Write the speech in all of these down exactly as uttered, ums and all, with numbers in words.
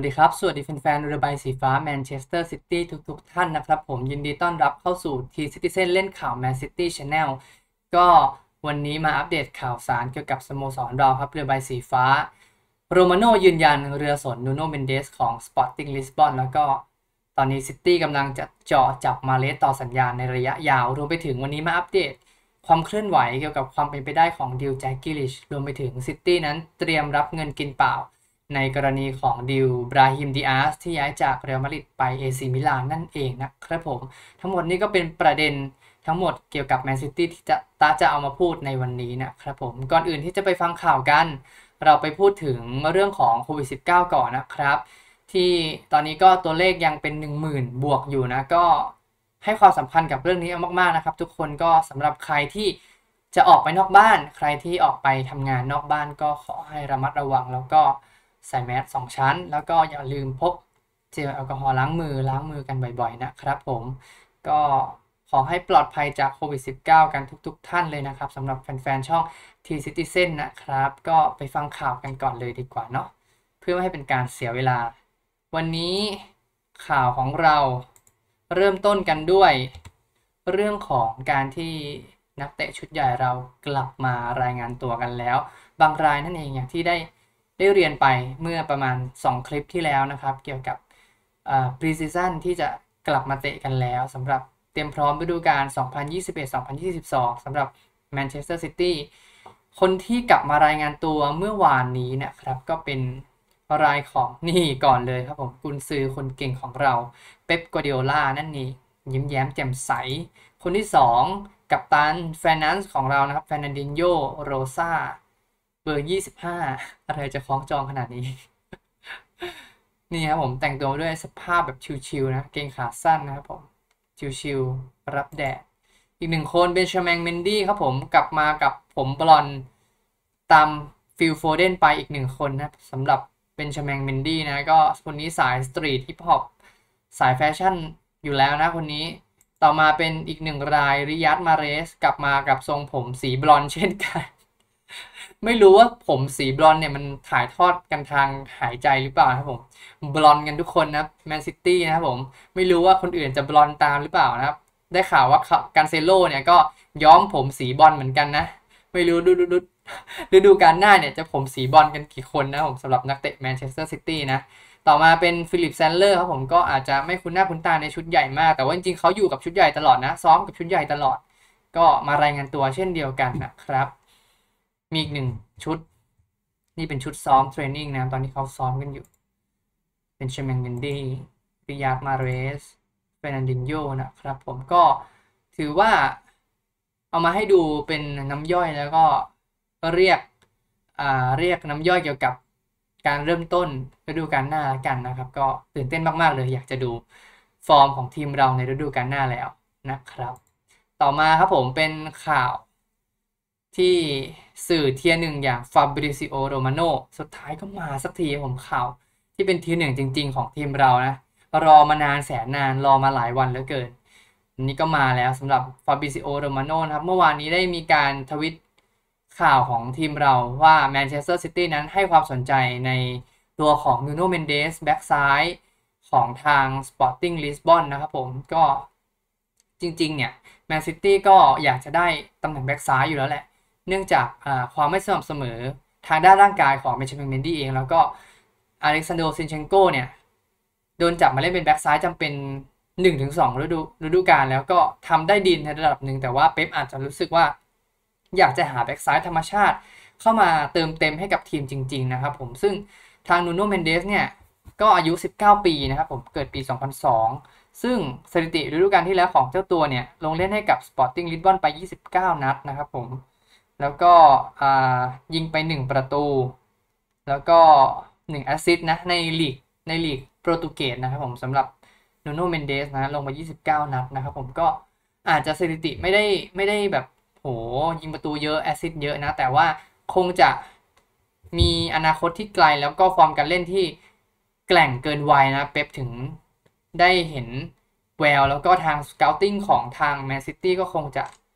วัสดีครับสวัสดีแฟนๆเรือใบสีฟ้าแมนเชสเตอร์ซิตี้ทุกๆท่านนะครับผมยินดีต้อนรับเข้าสู่ทีซิติเซนเล่นข่าวแมนซิตี้ชาแนลก็วันนี้มาอัปเดตข่าวสารเกี่ยวกับสโมสรเราครับเรือใบสีฟ้าโรมาโน่ยืนยันเรือสนนูโนเมนเดสของสปอร์ติ้งลิสบอนแล้วก็ตอนนี้ซิตี้กำลังจะเจาะจับมาเลสต่อสัญญาณในระยะยาวรวมไปถึงวันนี้มาอัปเดตความเคลื่อนไหวเกี่ยวกับความเป็นไปได้ของดิลแจ็คกิลิชรวมไปถึงซิตี้นั้นเตรียมรับเงินกินเปล่าในกรณีของดิลบราฮิมดิอาสที่ย้ายจากเรอัลมาดริดไปเอซีมิลานนั่นเองนะครับผมทั้งหมดนี้ก็เป็นประเด็นทั้งหมดเกี่ยวกับแมนซิตี้ที่จะตาจะเอามาพูดในวันนี้นะครับผมก่อนอื่นที่จะไปฟังข่าวกันเราไปพูดถึงเรื่องของโควิด สิบเก้า ก่อนนะครับที่ตอนนี้ก็ตัวเลขยังเป็น หนึ่งหมื่น บวกอยู่นะก็ให้ความสำคัญกับเรื่องนี้มากๆนะครับทุกคนก็สำหรับใครที่จะออกไปนอกบ้านใครที่ออกไปทำงานนอกบ้านก็ขอให้ระมัดระวังแล้วก็ใส่แมสสองชั้นแล้วก็อย่าลืมพกเจลแอลกอฮอล์ล้างมือล้างมือกันบ่อยๆนะครับผมก็ขอให้ปลอดภัยจากโควิด สิบเก้า กันทุกๆท่านเลยนะครับสำหรับแฟนๆช่อง T-Citizen นะครับก็ไปฟังข่าวกันก่อนเลยดีกว่าเนาะเพื่อไม่ให้เป็นการเสียเวลาวันนี้ข่าวของเราเริ่มต้นกันด้วยเรื่องของการที่นักเตะชุดใหญ่เรากลับมารายงานตัวกันแล้วบางรายนั่นเองอย่างที่ได้ได้เรียนไปเมื่อประมาณสองคลิปที่แล้วนะครับเกี่ยวกับพรีซีซั่นที่จะกลับมาเตะกันแล้วสำหรับเตรียมพร้อมฤดูกาล สองพันยี่สิบเอ็ด สองพันยี่สิบสอง สำหรับแมนเชสเตอร์ซิตี้คนที่กลับมารายงานตัวเมื่อวานนี้นะครับก็เป็นรายของนี่ก่อนเลยครับผมกุนซือคนเก่งของเราเป๊ป กัวร์ดิโอลานั่นเองยิ้มแย้มแจ่มใสคนที่สองกัปตันแฟนนันซ์ของเรานะครับแฟร์นันดินโญโรซาเบอร์ยี่สิบห้าอะไรจะคล้องจองขนาดนี้ นี่ครับผมแต่งตัวด้วยสภาพแบบชิลๆนะเกงขาสั้นนะครับผมชิลๆรับแดดอีกหนึ่งคนเป็นชาแมงเมนดี้ครับผมกลับมากับผมบลอนตามฟิลโฟเดนไปอีกหนึ่งคนนะสำหรับเป็นชาแมงเมนดี้นะก็คนนี้สายสตรีทฮิปฮอปสายแฟชั่นอยู่แล้วนะคนนี้ต่อมาเป็นอีกหนึ่งรายริยัตมาเรสกลับมากับทรงผมสีบลอนเช่นกัน ไม่รู้ว่าผมสีบลอนเนี่ยมันถ่ายทอดกันทางหายใจหรือเปล่าครับผมบลอนกันทุกคนนะแมนซิตี้นะครับผมไม่รู้ว่าคนอื่นจะบลอนตามหรือเปล่านะครับได้ข่าวว่าการเซโลเนี่ยก็ย้อมผมสีบอลเหมือนกันนะไม่รู้ดูดูดูฤดูกาลหน้าเนี่ยจะผมสีบอลกันกี่คนนะผมสำหรับนักเตะแมนเชสเตอร์ซิตี้นะต่อมาเป็นฟิลิปแซนเลอร์ครับผมก็อาจจะไม่คุ้นหน้าคุ้นตาในชุดใหญ่มากแต่ว่าจริงๆเขาอยู่กับชุดใหญ่ตลอดนะซ้อมกับชุดใหญ่ตลอดก็มารายงานตัวเช่นเดียวกันนะครับมีอีกหนึ่งชุดนี่เป็นชุดซ้อมเทรนนิ่งนะตอนที่เขาซ้อมกันอยู่เป็นเชมังเมนดี้ริยาดมาเรสเฟร์นันดินโญนะครับผมก็ถือว่าเอามาให้ดูเป็นน้ำย่อยแล้วก็เรียกอ่าเรียกน้ำย่อยเกี่ยวกับการเริ่มต้นฤดูกาลหน้ากันนะครับก็ตื่นเต้นมากๆเลยอยากจะดูฟอร์มของทีมเราในฤดูกาลหน้าแล้วนะครับต่อมาครับผมเป็นข่าวที่สื่อเทียร์หนึ่งอย่างฟาบริซิโอโรมาโนสุดท้ายก็มาสักทีผมข่าวที่เป็นเทียร์หนึ่งจริงๆของทีมเรานะรอมานานแสนนานรอมาหลายวันเหลือเกินนี่ก็มาแล้วสำหรับฟาบริซิโอโรมาโนนะครับเมื่อวานนี้ได้มีการทวิตข่าวของทีมเราว่าแมนเชสเตอร์ซิตี้นั้นให้ความสนใจในตัวของนูโน่เมนเดสแบ็กซ้ายของทาง Sporting Lisbon นะครับผมก็จริงๆเนี่ยแมนซิตี้ก็อยากจะได้ตำแหน่งแบ็กซ้ายอยู่แล้วแหละเนื่องจากความไม่สม่ำเสมอทางด้านร่างกายของเบนจามินเมนดี้เองแล้วก็อเล็กซานโดซินเชนโกเนี่ยโดนจับมาเล่นเป็นแบ็กซ้ายจำเป็น หนึ่งถึงสอง ฤดูฤดูกาลแล้วก็ทำได้ดีในระดับหนึ่งแต่ว่าเป๊ปอาจจะรู้สึกว่าอยากจะหาแบ็กซ้ายธรรมชาติเข้ามาเติมเต็มให้กับทีมจริงๆนะครับผมซึ่งทางนูโน่เมนเดสเนี่ยก็อายุสิบเก้าปีนะครับผมเกิดปีสองพันสองซึ่งสถิติฤดูกาลที่แล้วของเจ้าตัวเนี่ยลงเล่นให้กับ Sporting Lisbon ไปยี่สิบเก้านัดนะครับผมแล้วก็ยิงไปหนึ่งประตูแล้วก็หนึ่งแอสซิสต์นะในลีกในลีกโปรตุเกสนะครับผมสำหรับนูโน่เมนเดสนะลงไปยี่สิบเก้านัดนะครับผมก็อาจจะสถิติไม่ได้ไม่ได้แบบโหยิงประตูเยอะแอสซิสต์เยอะนะแต่ว่าคงจะมีอนาคตที่ไกลแล้วก็ฟอร์มการเล่นที่แกร่งเกินวัยนะเป๊ปถึงได้เห็นแววแล้วก็ทางสเกาติ้งของทางแมนซิตี้ก็คงจะ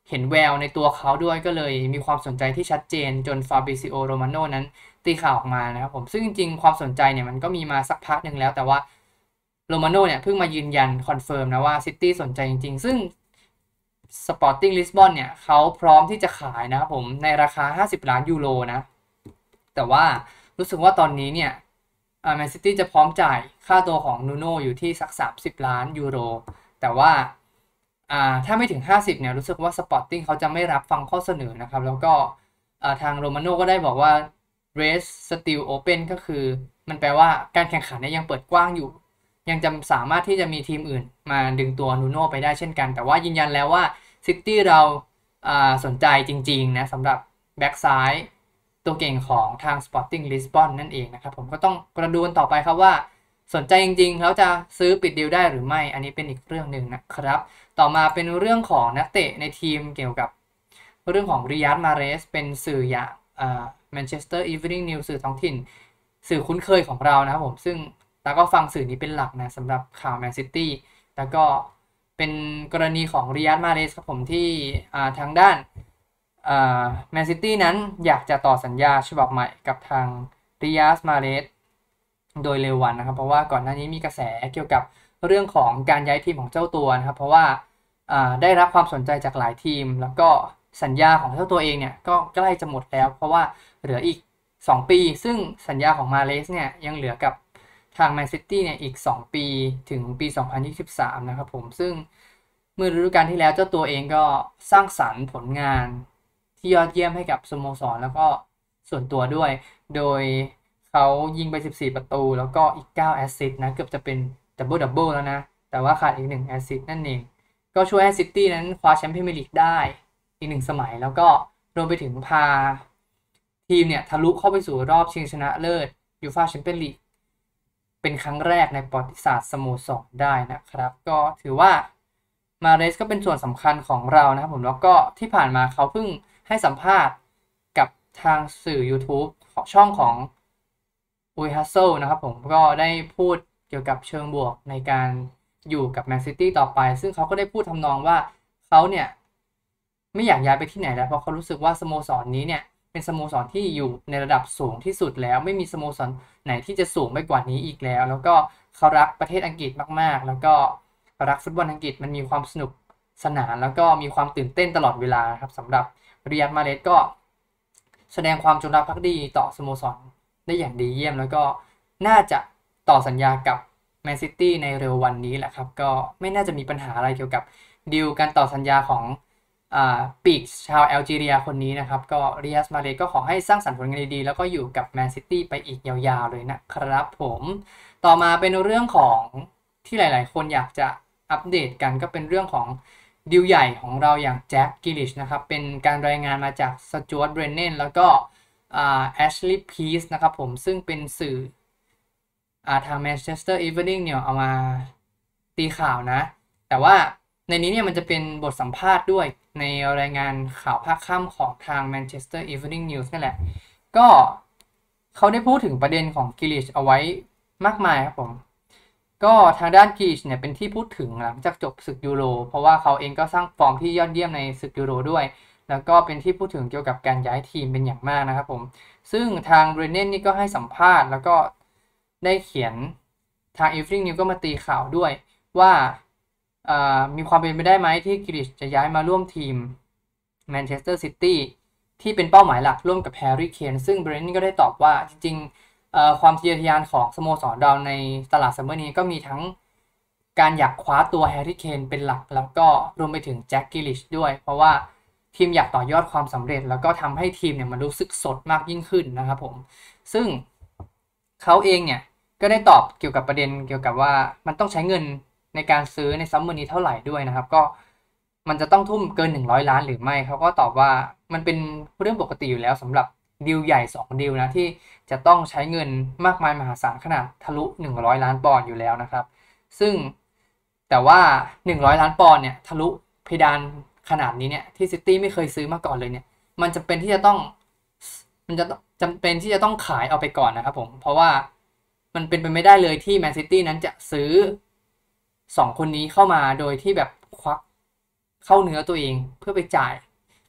เห็นแววในตัวเขาด้วยก็เลยมีความสนใจที่ชัดเจนจนฟาบริซิโอโรมาโนนั้นตีข่าวออกมานะครับผมซึ่งจริงๆความสนใจเนี่ยมันก็มีมาสักพักหนึ่งแล้วแต่ว่าโรมาโนเนี่ยเพิ่งมายืนยันคอนเฟิร์มนะว่าซิตี้สนใจจริงๆซึ่ง Sporting Lisbon เนี่ยเขาพร้อมที่จะขายนะครับผมในราคาห้าสิบล้านยูโรนะแต่ว่ารู้สึกว่าตอนนี้เนี่ยแมนซิตี้จะพร้อมจ่ายค่าตัวของนูโน่อยู่ที่สักสามสิบล้านยูโรแต่ว่าอ่าถ้าไม่ถึงห้าสิบเนี่ยรู้สึกว่า Sporting เขาจะไม่รับฟังข้อเสนอนะครับแล้วก็ทางโรมาโน่ก็ได้บอกว่า race still open ก็คือมันแปลว่าการแข่งขันเนี่ยยังเปิดกว้างอยู่ยังจะสามารถที่จะมีทีมอื่นมาดึงตัวนูโน่ไปได้เช่นกันแต่ว่ายืนยันแล้วว่าซิตี้เราสนใจจริงๆนะสำหรับแบ็กซ้ายตัวเก่งของทาง Sporting Lisbon นั่นเองนะครับผมก็ต้องกระดูนต่อไปครับว่าสนใจจริงๆแล้วจะซื้อปิดดีลได้หรือไม่อันนี้เป็นอีกเรื่องหนึ่งนะครับต่อมาเป็นเรื่องของนักเตะในทีมเกี่ยวกับเรื่องของริยัดมาเรสเป็นสื่ออย่างแมนเชสเตอร์อีฟนิ่งนิวส์สื่อท้องถิ่นสื่อคุ้นเคยของเรานะครับผมซึ่งแล้วก็ฟังสื่อนี้เป็นหลักนะสำหรับข่าวแมนซิตี้แล้วก็เป็นกรณีของริยัดมาเรสครับผมที่ทางด้านแมนซิตี้นั้นอยากจะต่อสัญญาฉบับใหม่กับทางริยัดมาเรสโดยเร็ววันนะครับเพราะว่าก่อนหน้านี้มีกระแสเกี่ยวกับเรื่องของการย้ายทีมของเจ้าตัวนะครับเพราะว่าได้รับความสนใจจากหลายทีมแล้วก็สัญญาของเจ้าตัวเองเนี่ยก็ใกล้จะหมดแล้วเพราะว่าเหลืออีกสองปีซึ่งสัญญาของมาเรสเนี่ยยังเหลือกับทางแมนซิตี้เนี่ยอีกสองปีถึงปีสองพันยี่สิบสามนะครับผมซึ่งเมื่อฤดูกาลที่แล้วเจ้าตัวเองก็สร้างสรรค์ผลงานที่ยอดเยี่ยมให้กับสโมสรแล้วก็ส่วนตัวด้วยโดยเขายิงไปสิบสี่ประตูแล้วก็อีกเก้าแอสซิสต์นะเกือบจะเป็นดับเบิลดับเบิลแล้วนะแต่ว่าขาดอีกหนึ่งแอสซิสต์นั่นเองก็ช่วยให้ซิตี้นั้นคว้าแชมป์พรีเมียร์ลีกได้อีกหนึ่งสมัยแล้วก็รวมไปถึงพาทีมเนี่ยทะลุเข้าไปสู่รอบชิงชนะเลิศยูฟ่าแชมเปี้ยนลีกเป็นครั้งแรกในประวัติศาสตร์สโมสรได้นะครับก็ถือว่ามาเรสก็เป็นส่วนสำคัญของเรานะครับผมแล้วก็ที่ผ่านมาเขาเพิ่งให้สัมภาษณ์กับทางสื่อ YouTube ช่องของอุยฮัสเซิลนะครับผมก็ได้พูดเกี่ยวกับเชิงบวกในการอยู่กับแมนซิตี้ต่อไปซึ่งเขาก็ได้พูดทำนองว่าเขาเนี่ยไม่อยากย้ายไปที่ไหนแล้วเพราะเขารู้สึกว่าสโมสรนี้เนี่ยเป็นสโมสรที่อยู่ในระดับสูงที่สุดแล้วไม่มีสโมสรไหนที่จะสูงไปกว่านี้อีกแล้วแล้วก็เขารักประเทศอังกฤษมากๆแล้วก็รักฟุตบอลอังกฤษมันมีความสนุกสนานแล้วก็มีความตื่นเต้นตลอดเวลาครับสำหรับริยัดมาเรสก็แสดงความจงรักภักดีต่อสโมสรได้อย่างดีเยี่ยมแล้วก็น่าจะต่อสัญญากับแมนซิตี้ในเร็ววันนี้แหละครับก็ไม่น่าจะมีปัญหาอะไรเกี่ยวกับดีลการต่อสัญญาของปีกชาวแอลจีเรียคนนี้นะครับก็ริยัดมาเรสก็ขอให้สร้างสรรค์ผลงานดีๆแล้วก็อยู่กับแมนซิตี้ไปอีกยาวๆเลยนะครับผมต่อมาเป็นเรื่องของที่หลายๆคนอยากจะอัปเดตกันก็เป็นเรื่องของดีลใหญ่ของเราอย่างแจ็คกิลลิชนะครับเป็นการรายงานมาจากสจ๊วต เบรนเนนแล้วก็แอชลีย์ พีซนะครับผมซึ่งเป็นสื่อทางแมนเชสเตอร์อีฟนิ่งเนี่ยเอามาตีข่าวนะแต่ว่าในนี้เนี่ยมันจะเป็นบทสัมภาษณ์ด้วยในรายงานข่าวภาคค่ำของทาง Manchester Evening News นั่นแหละก็เขาได้พูดถึงประเด็นของกิลลิชเอาไว้มากมายครับผมก็ทางด้านกิลลิชเนี่ยเป็นที่พูดถึงหลังจากจบศึกยูโรเพราะว่าเขาเองก็สร้างฟอร์มที่ยอดเยี่ยมในศึกยูโรด้วยแล้วก็เป็นที่พูดถึงเกี่ยวกับการย้ายทีมเป็นอย่างมากนะครับผมซึ่งทางเบรเนนนี่ก็ให้สัมภาษณ์แล้วก็ได้เขียนทาง Evening News ก็มาตีข่าวด้วยว่ามีความเป็นไปได้ไหมที่กิลลิชจะย้ายมาร่วมทีมแมนเชสเตอร์ซิตี้ที่เป็นเป้าหมายหลักร่วมกับแฮร์รี่เคนซึ่งเบรนนี่ก็ได้ตอบว่าจริงๆความทะเยอทะยานของสโมสรเราในตลาดซัมเมอร์นี้ก็มีทั้งการอยากคว้าตัวแฮร์รี่เคนเป็นหลักแล้วก็รวมไปถึงแจ็คกิลลิชด้วยเพราะว่าทีมอยากต่อยอดความสำเร็จแล้วก็ทำให้ทีมเนี่ยมันรู้สึกสดมากยิ่งขึ้นนะครับผมซึ่งเขาเองเนี่ยก็ได้ตอบเกี่ยวกับประเด็นเกี่ยวกับว่ามันต้องใช้เงินในการซื้อในซัมเมอร์นี้เท่าไหร่ด้วยนะครับก็มันจะต้องทุ่มเกินหนึ่งร้อยล้านหรือไม่เขาก็ตอบว่ามันเป็นเรื่องปกติอยู่แล้วสำหรับดีลใหญ่สองดีลนะที่จะต้องใช้เงินมากมายมหาศาลขนาดทะลุหนึ่งร้อยล้านปอนด์อยู่แล้วนะครับซึ่งแต่ว่าหนึ่งร้อยล้านปอนด์เนี่ยทะลุเพดานขนาดนี้เนี่ยที่ซิตี้ไม่เคยซื้อมาก่อนเลยเนี่ยมันจำเป็นที่จะต้องมันจะจำเป็นที่จะต้องขายเอาไปก่อนนะครับผมเพราะว่ามันเป็นไปไม่ได้เลยที่แมนซิตี้นั้นจะซื้อสองคนนี้เข้ามาโดยที่แบบควักเข้าเนื้อตัวเองเพื่อไปจ่าย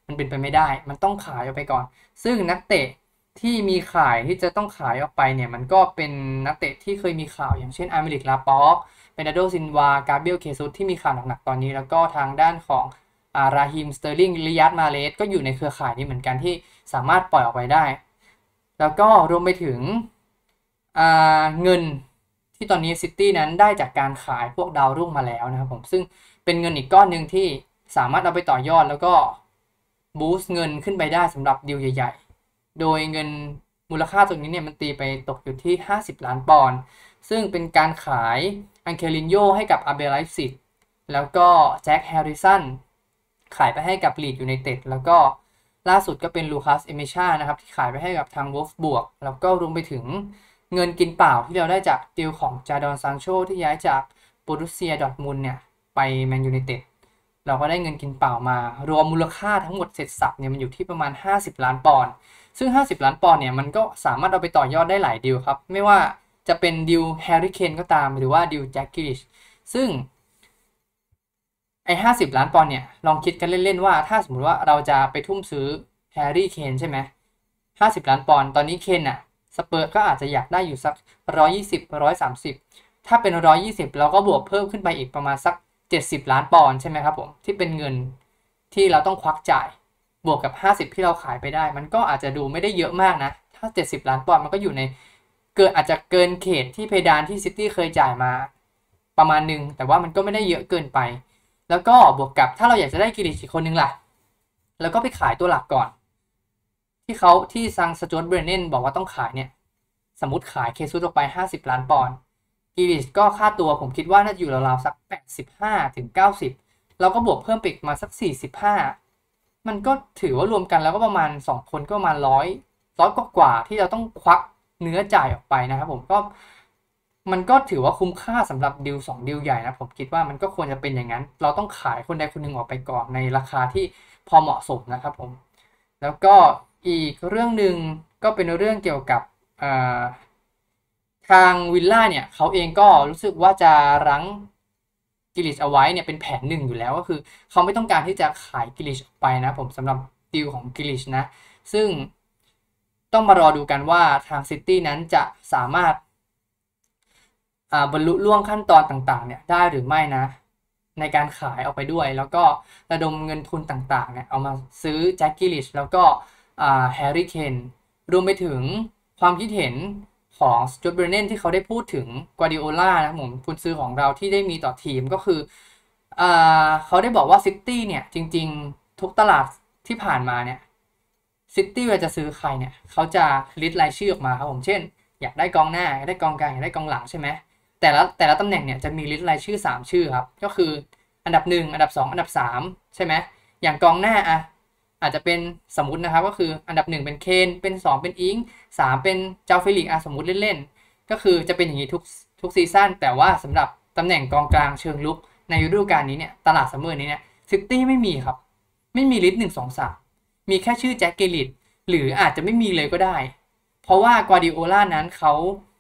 มันเป็นไปไม่ได้มันต้องขายออกไปก่อนซึ่งนักเตะที่มีข่ายที่จะต้องขายออกไปเนี่ยมันก็เป็นนักเตะที่เคยมีข่าวอย่างเช่นอาร์เมริกลาปอกเบรนาร์โดซินวากาเบรียลเคซุสที่มีข่าวหนักๆตอนนี้แล้วก็ทางด้านของอาราฮิมสเตอร์ลิงริยัดมาเลสก็อยู่ในเครือข่ายนี้เหมือนกันที่สามารถปล่อยออกไปได้แล้วก็รวมไปถึงเงินที่ตอนนี้ซิตี้นั้นได้จากการขายพวกดาวรุ่งมาแล้วนะครับผมซึ่งเป็นเงินอีกก้อนหนึ่งที่สามารถเอาไปต่อยอดแล้วก็บูสต์เงินขึ้นไปได้สำหรับดีลใหญ่ๆโดยเงินมูลค่าตรงนี้เนี่ยมันตีไปตกอยู่ที่ห้าสิบล้านปอนด์ซึ่งเป็นการขายอังเคลินโยให้กับอาร์เบไลฟ์ซิกแล้วก็แจ็คแฮร์ริสันขายไปให้กับลีดยูไนเต็ดแล้วก็ล่าสุดก็เป็นลูคัสเอเมชานะครับที่ขายไปให้กับทางวอลฟบวกแล้วก็รวมไปถึงเงินกินเปล่าที่เราได้จากดีลของจาดอนซานโชที่ย้ายจากโบรุสเซียดอร์ทมุนด์เนี่ยไปแมนยูไนเต็ดเราก็ได้เงินกินเปล่ามารวมมูลค่าทั้งหมดเสร็จสับเนี่ยมันอยู่ที่ประมาณห้าสิบล้านปอนด์ซึ่งห้าสิบล้านปอนด์เนี่ยมันก็สามารถเอาไปต่อยอดได้หลายดีลครับไม่ว่าจะเป็นดีลแฮร์รี่เคนก็ตามหรือว่าดีลแจ็คกิลิชซึ่งไอ้ห้าสิบล้านปอนด์เนี่ยลองคิดกันเล่นๆว่าถ้าสมมติว่าเราจะไปทุ่มซื้อแฮร์รี่เคนใช่ไหมห้าสิบล้านปอนด์ตอนนี้เคนอ่ะสเปอร์ก็อาจจะอยากได้อยู่สักหนึ่งร้อยยี่สิบ หนึ่งร้อยสามสิบถ้าเป็นหนึ่งร้อยยี่สิบเราก็บวกเพิ่มขึ้นไปอีกประมาณสักเจ็ดสิบล้านปอนด์ใช่ไหมครับผมที่เป็นเงินที่เราต้องควักจ่ายบวกกับห้าสิบที่เราขายไปได้มันก็อาจจะดูไม่ได้เยอะมากนะถ้าเจ็ดสิบล้านปอนด์มันก็อยู่ในเกินอาจจะเกินเขตที่เพดานที่ซิตี้เคยจ่ายมาประมาณนึงแต่ว่ามันก็ไม่ได้เยอะเกินไปแล้วก็บวกกับถ้าเราอยากจะได้กิลิชอีกคนนึงล่ะแล้วก็ไปขายตัวหลักก่อนที่เขาที่ซังสจวตเบรเนนบอกว่าต้องขายเนี่ยสมมติขายเคซุสออกไปห้าสิบล้านปอนด์กิลิชก็ค่าตัวผมคิดว่าน่าจะอยู่ราวๆสักแปดสิบห้าถึงเก้าสิบเราก็บวกเพิ่มไปอีกมาสักสี่สิบห้ามันก็ถือว่ารวมกันแล้วก็ประมาณสองคนก็ประมาณร้อยร้อยกว่าที่เราต้องควักเนื้อจ่ายออกไปนะครับผมก็มันก็ถือว่าคุ้มค่าสำหรับดีลสองดีลใหญ่นะผมคิดว่ามันก็ควรจะเป็นอย่างนั้นเราต้องขายคนใดคนหนึ่งออกไปก่อนในราคาที่พอเหมาะสมนะครับผมแล้วก็อีกเรื่องหนึ่งก็เป็นเรื่องเกี่ยวกับทางวิลล่าเนี่ยเขาเองก็รู้สึกว่าจะรั้งกิลิชเอาไว้เนี่ยเป็นแผนหนึ่งอยู่แล้วก็คือเขาไม่ต้องการที่จะขายกิลิชออกไปนะผมสำหรับดีลของกิลิชนะซึ่งต้องมารอดูกันว่าทางซิตี้นั้นจะสามารถบรรลุล่วงขั้นตอนต่างๆเนี่ยได้หรือไม่นะในการขายออกไปด้วยแล้วก็ระดมเงินทุนต่างๆเนี่ยเอามาซื้อแจ็คกิลิชแล้วก็แฮร์รี่เคนรวมไปถึงความคิดเห็นของสจวตเบรเนนที่เขาได้พูดถึงกวาร์ดิโอลานะผมกุนซือของเราที่ได้มีต่อทีมก็คืออ่าเขาได้บอกว่าซิตี้เนี่ยจริงๆทุกตลาดที่ผ่านมาเนี่ยซิตี้เวลาจะซื้อใครเนี่ยเขาจะลิสต์รายชื่อออกมาครับผมเช่นอยากได้กองหน้าอยากได้กองกลางอยากได้กองหลังใช่ไหมแต่ละแต่ละตำแหน่งเนี่ยจะมีลิสต์รายชื่อสามชื่อครับก็คืออันดับหนึ่งอันดับสองอันดับสามใช่ไหมอย่างกองหน้าอ่ะอาจจะเป็นสมมุตินะครับก็คืออันดับหนึ่งเป็นเคนเป็นสองเป็นอิงสามเป็นเจ้าเฟลิกอ่ะสมมุติเล่นๆก็คือจะเป็นอย่างนี้ทุกทุกซีซั่นแต่ว่าสำหรับตำแหน่งกองกลางเชิงลุกในฤดูกาลนี้เนี่ยตลาดซัมเมอร์นี้เนี่ยซิตี้ไม่มีครับไม่มีลิสต์หนึ่งสองสามมีแค่ชื่อแจ็คเกลิตหรืออาจจะไม่มีเลยก็ได้เพราะว่ากวาร์ดิโอลานั้นเขา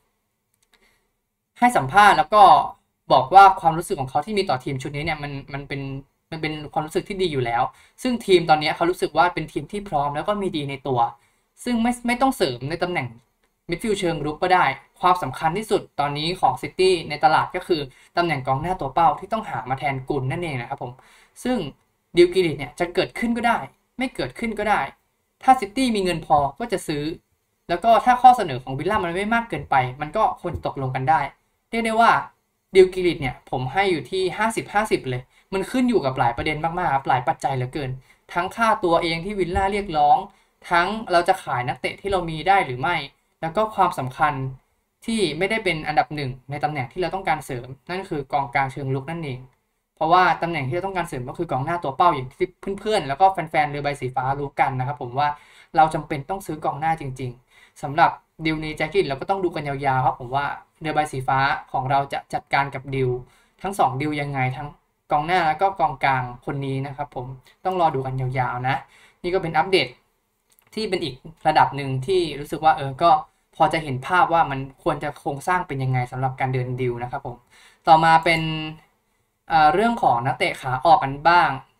ให้สัมภาษณ์แล้วก็บอกว่าความรู้สึกของเขาที่มีต่อทีมชุดนี้เนี่ยมันมันเป็นมันเป็นความรู้สึกที่ดีอยู่แล้วซึ่งทีมตอนนี้เขารู้สึกว่าเป็นทีมที่พร้อมแล้วก็มีดีในตัวซึ่งไม่ไม่ต้องเสริมในตำแหน่งมิดฟิลด์เชิงรุกก็ได้ความสำคัญที่สุดตอนนี้ของซิตี้ในตลาดก็คือตำแหน่งกองหน้าตัวเป้าที่ต้องหามาแทนกุลนั่นเองนะครับผมซึ่งดิลกิลิชเนี่ยจะเกิดขึ้นก็ได้ไม่เกิดขึ้นก็ได้ถ้าซิตี้มีเงินพอก็จะซื้อแล้วก็ถ้าข้อเสนอของวิลล่ามันไม่มากเกินไปมันก็ควรตกลงกันได้เรียกได้ว่าดิลกิลิชเนี่ยผมให้อยู่ที่ห้าสิบ ห้าสิบเลยมันขึ้นอยู่กับหลายประเด็นมากๆครับหลายปัจจัยเหลือเกินทั้งค่าตัวเองที่วิลล่าเรียกร้องทั้งเราจะขายนักเตะที่เรามีได้หรือไม่แล้วก็ความสำคัญที่ไม่ได้เป็นอันดับหนึ่งในตำแหน่งที่เราต้องการเสริมนั่นคือกองกลางเชิงลุกนั่นเองเพราะว่าตำแหน่งที่เราต้องการเสริมก็คือกองหน้าตัวเป้าอย่างที่เพื่อนๆแล้วก็แฟนๆเรือใบสีฟ้ารู้กันนะครับผมว่าเราจำเป็นต้องซื้อกองหน้าจริงๆสำหรับดิลนี้แจ็คกินเราก็ต้องดูกันยาวๆครับผมว่าเรือใบสีฟ้าของเราจะจัดการกับดิลทั้งสองดิลยังไงทั้งกองหน้าแล้วก็กองกลางคนนี้นะครับผมต้องรอดูกันยาวๆนะนี่ก็เป็นอัปเดตที่เป็นอีกระดับหนึ่งที่รู้สึกว่าเออก็พอจะเห็นภาพว่ามันควรจะโครงสร้างเป็นยังไงสำหรับการเดินดิลนะครับผมต่อมาเป็นเอ่อเรื่องของนักเตะขาออกกันบ้าง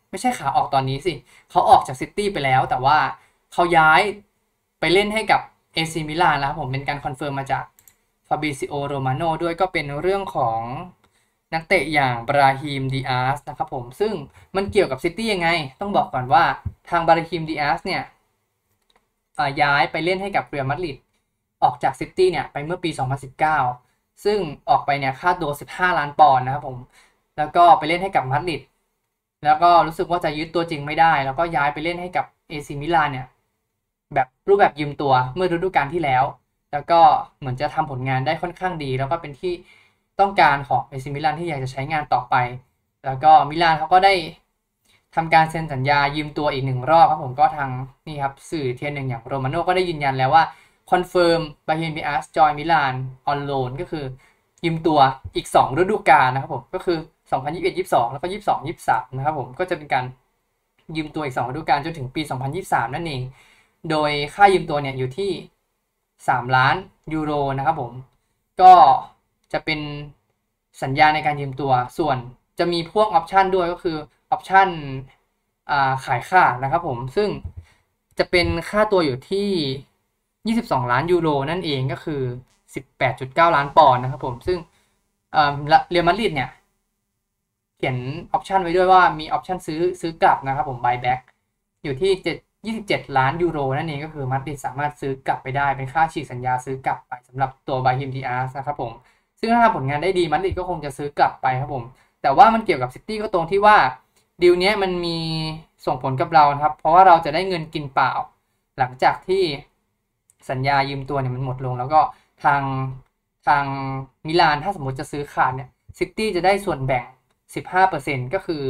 ไม่ใช่ขาออกตอนนี้สิเขาออกจากซิตี้ไปแล้วแต่ว่าเขาย้ายไปเล่นให้กับเอซีมิลานแล้วผมเป็นการคอนเฟิร์มมาจากฟาบิซิโอโรมาโนด้วยก็เป็นเรื่องของนักเตะอย่างบราฮิมดิอาสนะครับผมซึ่งมันเกี่ยวกับซิตี้ยังไงต้องบอกก่อนว่าทางบราฮิมดิอาสเนี่ยย้ายไปเล่นให้กับเรอัลมาดริดออกจากซิตี้เนี่ยไปเมื่อปีสองพันสิบเก้าซึ่งออกไปเนี่ยค่าตัวสิบห้าล้านปอนด์นะครับผมแล้วก็ไปเล่นให้กับมาดริดแล้วก็รู้สึกว่าจะยึดตัวจริงไม่ได้แล้วก็ย้ายไปเล่นให้กับเอซีมิลานเนี่ยแบบรูปแบบยืมตัวเมื่อฤดูกาลที่แล้วแล้วก็เหมือนจะทำผลงานได้ค่อนข้างดีแล้วก็เป็นที่ต้องการของเอซีมิลานที่อยากจะใช้งานต่อไปแล้วก็มิลานเขาก็ได้ทำการเซ็นสัญญายืมตัวอีกหนึ่งรอบครับผมก็ทางนี่ครับสื่อเทียนหนึ่งอย่างโรมาโน่ก็ได้ยืนยันแล้วว่าคอนเฟิร์มบาเฮนบิอัสจอยมิลานออนโลนก็คือยืมตัวอีกสองฤดูกาลนะครับผมก็คือสองพันยี่สิบเอ็ด ยี่สิบสองแล้วก็ยี่สิบสอง ยี่สิบสามนะครับผมก็จะเป็นการยืมตัวอีกสองฤดูกาลจนถึงปีสองพันยี่สิบสามนั่นเองโดยค่ายืมตัวเนี่ยอยู่ที่สามล้านยูโรนะครับผมก็จะเป็นสัญญาในการยืมตัวส่วนจะมีพวกออปชันด้วยก็คือออปชันขายขาดนะครับผมซึ่งจะเป็นค่าตัวอยู่ที่ยี่สิบสองล้านยูโรนั่นเองก็คือ สิบแปดจุดเก้า ล้านปอนด์นะครับผมซึ่งเรอัลมาดริดเนี่ยเขียนออปชันไว้ด้วยว่ามีออปชันซื้อซื้อกลับนะครับผม buyback อยู่ที่ยี่สิบเจ็ดล้านยูโรนั่นเองก็คือมาดริดสามารถซื้อกลับไปได้เป็นค่าฉีกสัญญาซื้อกลับไปสำหรับตัวบาฮิมดิอาสนะครับผมซึ่งถ้าทำผลงานได้ดีมาดริดก็คงจะซื้อกลับไปครับผมแต่ว่ามันเกี่ยวกับซิตี้ก็ตรงที่ว่าดีลนี้มันมีส่งผลกับเราครับเพราะว่าเราจะได้เงินกินเปล่าหลังจากที่สัญญายืมตัวเนี่ยมันหมดลงแล้วก็ทางทางมิลานถ้าสมมติจะซื้อขาดเนี่ยซิตี้จะได้ส่วนแบ่ง สิบห้าเปอร์เซ็นต์ ก็คือ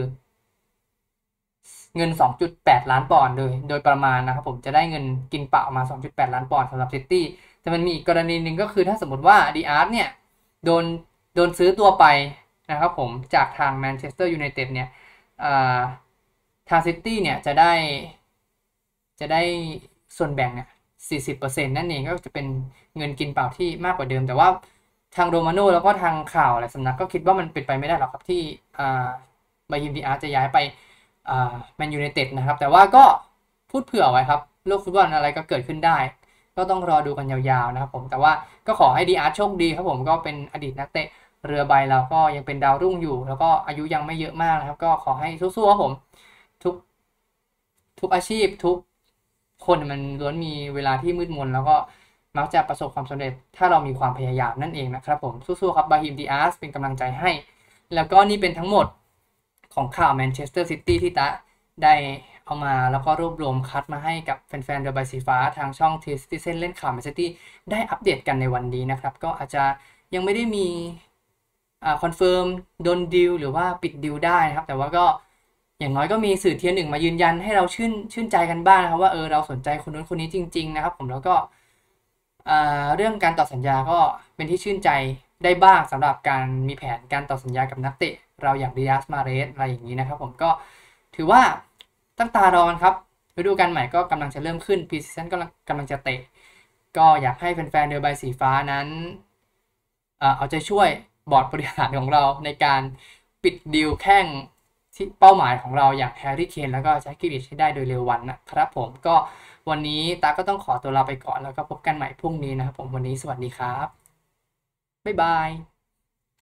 เงิน สองจุดแปด ล้านปอนด์โดยโดยประมาณนะครับผมจะได้เงินกินเปล่ามา สองจุดแปด ล้านปอนด์สำหรับซิตี้แต่มันมีอีกกรณีหนึ่งก็คือถ้าสมมติว่าดิอาร์ตเนี่ยโดนโดนซื้อตัวไปนะครับผมจากทางแมนเชสเตอร์ยูไนเต็ดเนี่ยทางซิตี้เนี่ยจะได้จะได้ส่วนแบ่งเนี่ย สี่สิบเปอร์เซ็นต์ นั่นเองก็จะเป็นเงินกินเปล่าที่มากกว่าเดิมแต่ว่าทางโรมาโน่แล้วก็ทางข่าวอะไรสำนักก็คิดว่ามันเป็นไปไม่ได้หรอกครับที่บาฮิมดิอาสจะย้ายไปแมนยูไนเต็ดนะครับแต่ว่าก็พูดเผื่อไว้ครับโลกฟุตบอลอะไรก็เกิดขึ้นได้ก็ต้องรอดูกันยาวๆนะครับผมแต่ว่าก็ขอให้ดิอาสโชคดีครับผมก็เป็นอดีตนักเตะเรือใบแล้วก็ยังเป็นดาวรุ่งอยู่แล้วก็อายุยังไม่เยอะมากนะครับก็ขอให้สู้ๆครับผมทุกทุกอาชีพทุกคนมันล้วนมีเวลาที่มืดมนแล้วก็มักจะประสบความสำเร็จถ้าเรามีความพยายามนั่นเองนะครับผมสู้ๆครับบาฮิมดิอาสเป็นกำลังใจให้แล้วก็นี่เป็นทั้งหมดของข่าวแมนเชสเตอร์ซิตี้ที่ตะได้เอามาแล้วก็รวบรวมคัดมาให้กับแฟนๆเดอะใบสีฟ้าทางช่องทีซิตี้เส้นเล่นข่าวแมนซิตี้ได้อัปเดตกันในวันนี้นะครับก็อาจจะยังไม่ได้มีอ่าคอนเฟิร์มโดนดิวหรือว่าปิดดิวได้นะครับแต่ว่าก็อย่างน้อยก็มีสื่อเทียร์หนึ่งมายืนยันให้เราชื่นชื่นใจกันบ้างนะครับว่าเออเราสนใจคนนู้นคนนี้จริงๆนะครับผมแล้วก็เรื่องการต่อสัญญาก็เป็นที่ชื่นใจได้บ้างสำหรับการมีแผนการต่อสัญญากับนักเตะเราอย่างดิอาสมาเรสอะไรอย่างนี้นะครับผมก็ถือว่าตั้งตารอกันครับฤดูกาลใหม่ก็กำลังจะเริ่มขึ้นพรีซีซั่นก็กำลังจะเตะก็อยากให้แฟนๆเดอะใบสีฟ้านั้นเอาใจช่วยบอร์ดบริหารของเราในการปิดดีลแข้งที่เป้าหมายของเราอย่างแฮร์รี่เคนแล้วก็แจ็คกิลิชให้ได้โดยเร็ววันนะครับผมก็วันนี้ตาก็ต้องขอตัวลาไปก่อนแล้วก็พบกันใหม่พรุ่งนี้นะครับผมวันนี้สวัสดีครับบ๊ายบาย